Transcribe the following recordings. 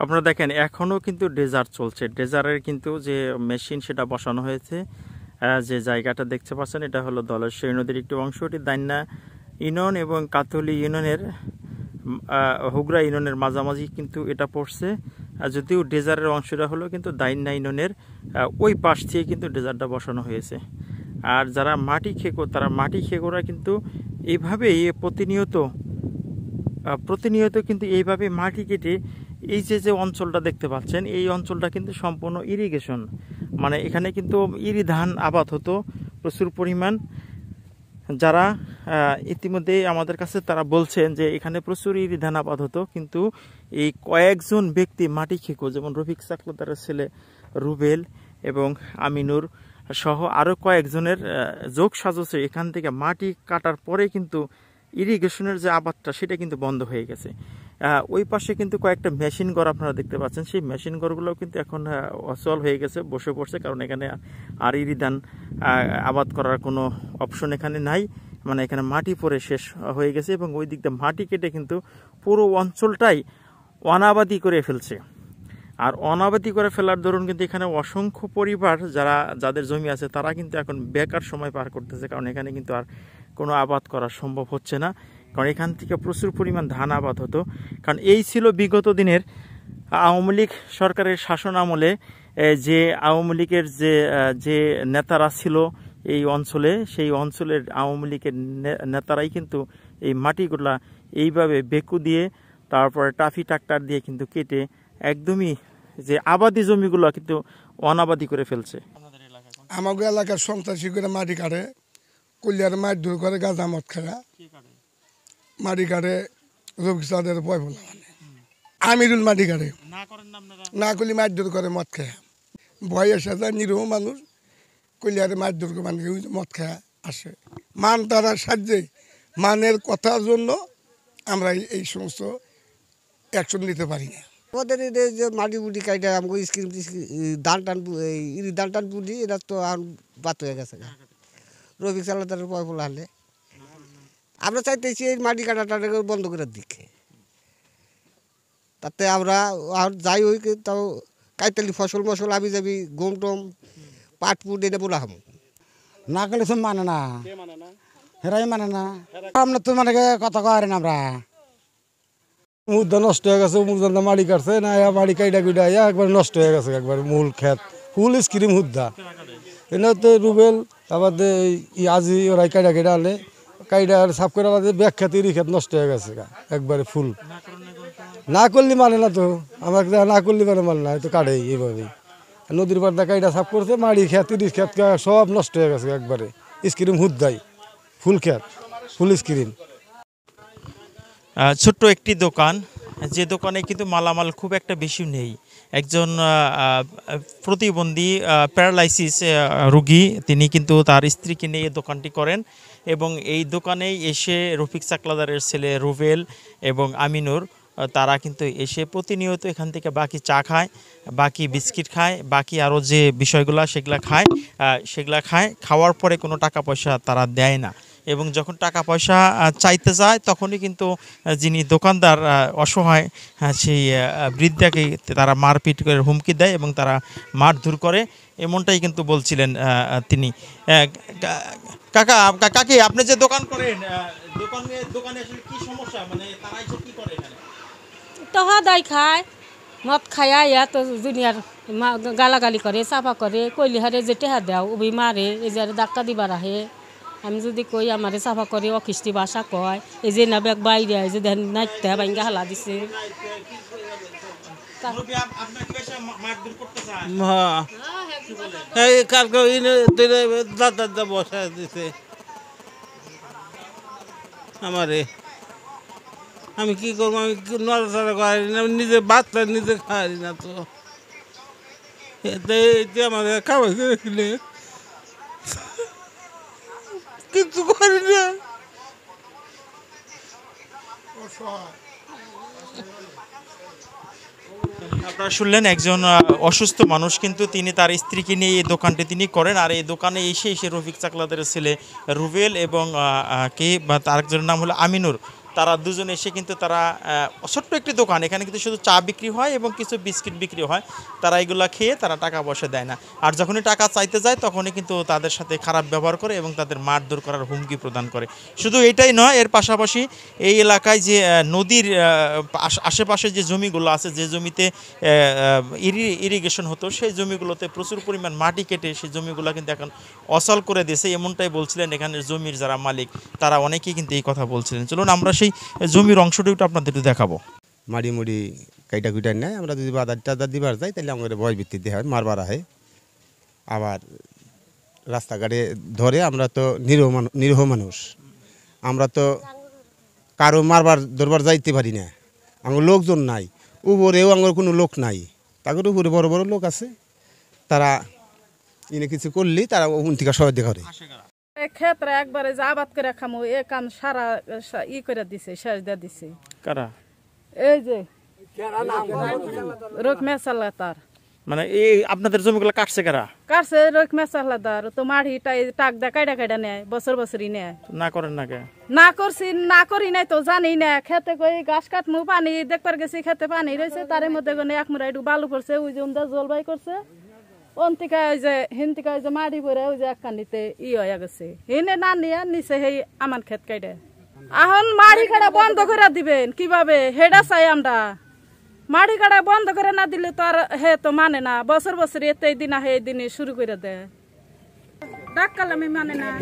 আপনারা দেখেন এখনও কিন্তু ড্রেজার চলছে। ড্রেজারের কিন্তু যে মেশিন সেটা বসানো হয়েছে। যে জায়গাটা দেখতে পাচ্ছেন এটা হলো ধলেশ্বরী নদীর একটি অংশ। এটি দাইন্যা ইউনিয়ন এবং কাতলি ইউনিয়নের হুগরা ইউনিয়নের মাঝামাঝি কিন্তু এটা পড়ছে। যদিও ড্রেজারের অংশটা হলো কিন্তু দাইন্যা ইউনিয়নের ওই পাশ থেকে কিন্তু ড্রেজারটা বসানো হয়েছে। আর যারা মাটি খেকো তারা মাটি খেকোরা কিন্তু এইভাবেই প্রতিনিয়ত কিন্তু এইভাবে মাটি কেটে এই যে অঞ্চলটা দেখতে পাচ্ছেন এই অঞ্চলটা কিন্তু সম্পূর্ণ ইরিগেশন, মানে এখানে কিন্তু ইরি ধান আবাদ হতো প্রচুর পরিমাণ। যারা ইতিমধ্যে আমাদের কাছে তারা বলছেন যে এখানে প্রচুর ইরি ধান আবাদ হতো, কিন্তু এই কয়েকজন ব্যক্তি মাটি খেকো যেমন রফিক চাকলাদারের ছেলে রুবেল এবং আমিনুর সহ আরও কয়েকজনের যোগ সাজসে এখান থেকে মাটি কাটার পরে কিন্তু ইরিগেশনের যে আবাদটা সেটা কিন্তু বন্ধ হয়ে গেছে। ওই পাশে কিন্তু কয়েকটা মেশিন ঘর আপনারা দেখতে পাচ্ছেন, সেই মেশিন ঘরগুলোও কিন্তু এখন অচল হয়ে গেছে, বসে পড়ছে, কারণ এখানে আর ইরি ধান আবাদ করার কোনো অপশন এখানে নাই। মানে এখানে মাটি পড়ে শেষ হয়ে গেছে এবং ওই দিক দিয়ে মাটি কেটে কিন্তু পুরো অঞ্চলটাই অনাবাদি করে ফেলছে। আর অনাবাদি করে ফেলার দরুন কিন্তু এখানে অসংখ্য পরিবার যাদের জমি আছে তারা কিন্তু এখন বেকার সময় পার করতেছে, কারণ এখানে কিন্তু আর কোনো আবাদ করা সম্ভব হচ্ছে না, কারণ এখান থেকে প্রচুর পরিমাণ ধান আবাদ হতো। কারণ এই ছিল বিগত দিনের আওয়ামী লীগ সরকারের শাসন আমলে যে আওয়ামী লীগের যে নেতারা ছিল এই অঞ্চলে, সেই অঞ্চলের আওয়ামী লীগের নেতারাই কিন্তু এই মাটিগুলা এইভাবে বেকু দিয়ে তারপরে টাফি ট্রাক্টর দিয়ে কিন্তু কেটে একদমই যে আবাদি জমিগুলো কিন্তু অনাবাদি করে ফেলছে। আমাদের এলাকার সন্ত্রাসী করে মাটি কাটে, কলিয়ার মাছ দূর করে গাঁজা মদ খায়, মাটি কাটে রফিক চাঁদের পয় বলা মানে আমিরুল মাটি কাটে না করলে মাছ দূর করে মদ খায়, ভয় আসে যায় নিরীহ মানুষ কলিয়ারে মাছ দূর করে মানুষ মদ খায় আসে। মান তারা সাহায্যে মানের কথার জন্য আমরা এই সমস্ত অ্যাকশন নিতে পারি না। আমাদের যে মাটি বুটি কাইটা আমাকে স্ক্রিম ধান টান ধান টান বুঝি এটা তো আর বাত হয়ে গেছে। রফিক চালাতার পয় বলা হলে আমরা চাইতেছি এই মাটি কাটাটাকে বন্ধ করে দিকে, তাতে আমরা যাই ওই তাও কাইতালি ফসল মশল আবি যাবি গম টম পাট পুট এটা বলা হম না করলে সব মানে না, হেরাই মানে না, আমরা তো মানে কথা কয় না। আমরা মুদ্রা নষ্ট হয়ে গেছে, মুদ্রা মাড়ি কাটছে না, বাড়ি কাইডা কুইডা একবার নষ্ট হয়ে গেছে, একবার মূল ক্ষেত ফুল স্ক্রিম হুদ্দা এনে তো রুবেল তারপর আজি ওরাই কাইডা কেটে আনলে কাইডা সাফ করে আলাদা ব্যাগ খেতে ক্ষেত নষ্ট হয়ে গেছে একবারে ফুল। না করলে মানে না তো, আমার না করলে মানে না, তো কাটে এইভাবেই নদীর পাড়টা কাইডা সাফ করছে, মাড়ি খেত ক্ষেত সব নষ্ট হয়ে গেছে একবারে স্ক্রিম হুদ্দাই ফুল ক্ষেত ফুল স্ক্রিম। ছোট্ট একটি দোকান, যে দোকানে কিন্তু মালামাল খুব একটা বেশি নেই। একজন প্রতিবন্ধী প্যারালাইসিস রোগী, তিনি কিন্তু তার স্ত্রীকে নিয়ে এই দোকানটি করেন এবং এই দোকানেই এসে রফিক চাকলাদারের ছেলে রুবেল এবং আমিনুর তারা কিন্তু এসে প্রতিনিয়ত এখান থেকে বাকি চা খায়, বাকি বিস্কিট খায়, বাকি আরও যে বিষয়গুলো সেগুলা খায়। খাওয়ার পরে কোনো টাকা পয়সা তারা দেয় না এবং যখন টাকা পয়সা চাইতে যায় তখনই কিন্তু যিনি দোকানদার অসহায় সেই বৃদ্ধাকে তারা মারপিট করে হুমকি দেয় এবং তারা মারধর করে, এমনটাই কিন্তু বলছিলেন তিনি। কাকি আপনি যে দোকান করেন, দোকানে আসলে কি সমস্যা, মানে তারা এসে কি করে এখানে? তহা দাই খায়, মদ খায়া ইয়া তো দুনিয়ার গালাগালি করে, চাপা করে, কইলি হারে যে টেহা দেও উবি মারে, এই যে ধাক্কা দিবার আহে। আমি যদি কই আমারে চাফা করে অখিস্তি ভাষা কয়, এই যে না ব্যাগ বাইরে যে দেন নাইতে ভাঙ্গা হালা দিছে। বসা দিছে আমারে, আমি কি করবো, আমি নড়াচড়া করি না, নিজে বাচ্চা নিজে খাই না, তো এতে আমাদের খাওয়াই রেখলে কিছু করি না। আপনারা শুনলেন একজন অসুস্থ মানুষ, কিন্তু তিনি তার স্ত্রীকে নিয়ে এই দোকানটি তিনি করেন। আর এই দোকানে এসে রফিক চাকলাদারের ছেলে রুবেল এবং তার একজনের নাম হলো আমিনুর, তারা দুজনে এসে কিন্তু তারা ছোট্ট একটি দোকান, এখানে কিন্তু শুধু চা বিক্রি হয় এবং কিছু বিস্কিট বিক্রি হয়, তারা এগুলো খেয়ে তারা টাকা পয়সা দেয় না। আর যখনই টাকা চাইতে যায় তখনই কিন্তু তাদের সাথে খারাপ ব্যবহার করে এবং তাদের মারধর করার হুমকি প্রদান করে। শুধু এটাই নয়, এর পাশাপাশি এই এলাকায় যে নদীর আশেপাশে যে জমিগুলো আছে, যে জমিতে ইরিগেশন হতো, সেই জমিগুলোতে প্রচুর পরিমাণ মাটি কেটে সেই জমিগুলো কিন্তু এখন অচল করে দিয়েছে, এমনটাই বলছিলেন এখানের জমির যারা মালিক, তারা অনেকেই কিন্তু এই কথা বলছিলেন। চলুন আমরা সেই জমির অংশটা একটু আপনাদের একটু দেখাবো। মাড়ি মুড়ি কাইটা কুইটা নেয়, আমরা যদি বাজার টাজার দিবার যাই তাহলে আমাদের ভয় ভিত্তিতে হয়, মারবার হয়। আবার রাস্তাঘাটে ধরে, আমরা তো নিরীহ মানুষ, আমরা তো কারো মারবার ধরবার যাইতে পারি না, আমার লোকজন নাই, উপরেও আমার কোনো লোক নাই, তাদের উপরে বড় বড় লোক আছে, তারা এনে কিছু করলেই তারা ওখান থেকে সহায়তা করে। ক্ষেত্রে একবারে যে আবাদ করে খামো এ কাম সারা করে দিছে, শেষ দিয়ে দিছে। কারা? এই যে রকমে চালাতার, মানে এই আপনাদের জমিগুলো কাটছে কারা? কাটছে রকমে চালাতার, তো মাড়িটাই টাক দা কাইডা কাইডা নেয়, বছর বছরই নেয়। না করেন না কে? না করছি, না করি নাই তো জানি না। খেতে কই গাছ কাটমু, পানি দেখবার গেছি, খেতে পানি রয়েছে, তার মধ্যে এক মুড়া একটু বালু পড়ছে, ওই যে জলবাই করছে, অন্তিকা ওই যে হিন্তিকা ওই যে মাড়ি পরে ওই যে একখানিতে হয়ে গেছে, হিনে না নিয়ে নিচে সেই আমার ক্ষেত কাইডে। এখন মাড়ি কাটা বন্ধ করে দিবেন কিভাবে, হেডা চাই আমরা। মাড়ি কাটা বন্ধ করে না দিলে তো আর হে তো মানে না, বছর বছর এতে দিন আহে এই দিনে শুরু করে দেয়, ডাক কালামি মানে না।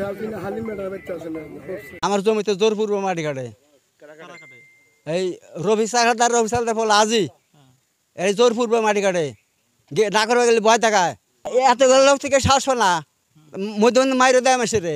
আমার জমিতে জোরপূর্ব মাটি কাটে এই রবি সালদার বলে আজি, এই জোরপূর্ব মাটি কাটে, না করে গেলে ভয় থাকায় এতগুলো লোক থেকে শাসো না, মধ্যে মাইরে দেয় মাসে।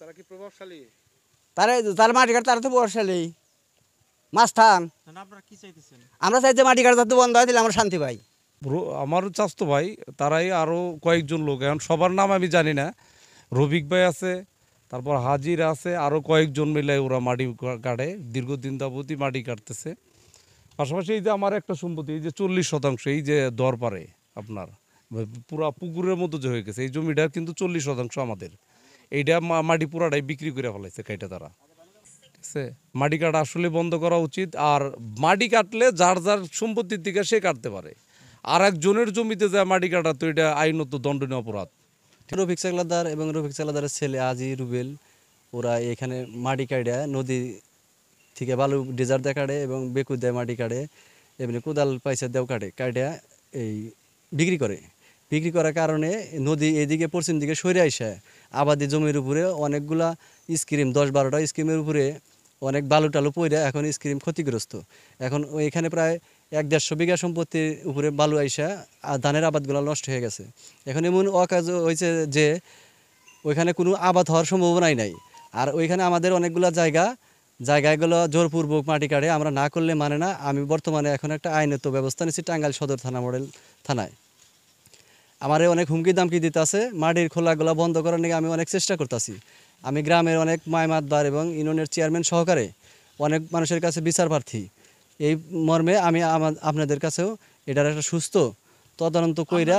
তারা যারা মাটি কাটে তারা তো প্রভাবশালী মাছ থান। আমরা চাই যে মাটি কাটা যাতে বন্ধ হয়, দিলে আমরা শান্তি পাই। আমার চাস্তো ভাই, তারাই আরও কয়েকজন লোক, এখন সবার নাম আমি জানি না। রফিক ভাই আছে, তারপর হাজির আছে, আরও কয়েকজন মিলে ওরা মাটি কাটে, দীর্ঘদিন যাবতই মাটি কাটতেছে। পাশাপাশি এই যে আমার একটা সম্পত্তি, এই যে 40%, এই যে দরপারে আপনার পুরা পুকুরের মতো যে হয়ে গেছে, এই জমিটার কিন্তু 40% আমাদের। এইটা মাটি পুরাটাই বিক্রি করে ফেলাইছে কাইটা তারা। ঠিক আছে, মাটি কাটা আসলে বন্ধ করা উচিত। আর মাটি কাটলে যার যার সম্পত্তির দিকে সে কাটতে পারে, আর একজনের জমিতে যায় মাটি কাটা, তো এটা আইনত দণ্ডনীয় অপরাধ। রফিক চাকলাদার এবং রফিক চাকলাদারের ছেলে আজি রুবেল, ওরা এখানে মাটি কাটে নদী থেকে বালু ডেজার দিয়ে কাটে এবং বেকু দেয় মাটি কাটে, এমনি কোদাল পয়সা দেও কাটে এই বিক্রি করে। বিক্রি করার কারণে নদী এদিকে পশ্চিম দিকে সরে আসে, আবাদি জমির উপরে অনেকগুলা স্ক্রিম, 10-12টা স্ক্রিমের উপরে অনেক বালু টালু পড়ে এখন স্ক্রিম ক্ষতিগ্রস্ত। এখন এখানে প্রায় 1-150 বিঘা সম্পত্তির উপরে বালু আইসা আর ধানের আবাদগুলো নষ্ট হয়ে গেছে। এখন এমন অকাজ হয়েছে যে ওইখানে কোনো আবাদ হওয়ার সম্ভাবনাই নাই। আর ওইখানে আমাদের অনেকগুলো জায়গাগুলো জোরপূর্বক মাটি কাটে, আমরা না করলে মানে না। আমি বর্তমানে এখন একটা আইনত ব্যবস্থা নিচ্ছি টাঙ্গাইল সদর থানা মডেল থানায়। আমার অনেক হুমকি দামকি দিতে আছে, মাটির খোলাগুলো বন্ধ করার নিয়ে আমি অনেক চেষ্টা করতেছি। আমি গ্রামের অনেক মাইমাতবার এবং ইউনিয়নের চেয়ারম্যান সহকারে অনেক মানুষের কাছে বিচার প্রার্থী। এই মর্মে আমি আপনাদের কাছেও এটার একটা সুস্থ তদন্ত কইরা,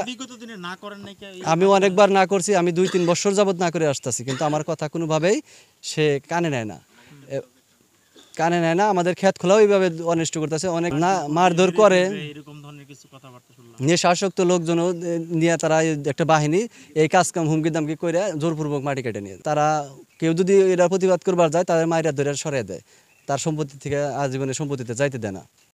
আমি অনেকবার না করছি, আমি 2-3 বছর যাবত না করে আসতেছি, কিন্তু আমার কথা কোনোভাবেই সে কানে নেয় না। আমাদের ক্ষেত খোলাও এইভাবে অনিষ্ট করতেছে, অনেক না মারধর করে, নেশাসক্ত লোকজনও নিয়ে তারা একটা বাহিনী এই কাজ কাম হুমকি দামকি করে জোরপূর্বক মাটি কেটে নিয়ে, তারা কেউ যদি এরা প্রতিবাদ করবার যায় তাদের মায়েরা ধরে সরিয়ে দেয়, তার সম্পত্তি থেকে আজীবনের সম্পত্তিতে যাইতে দেয় না।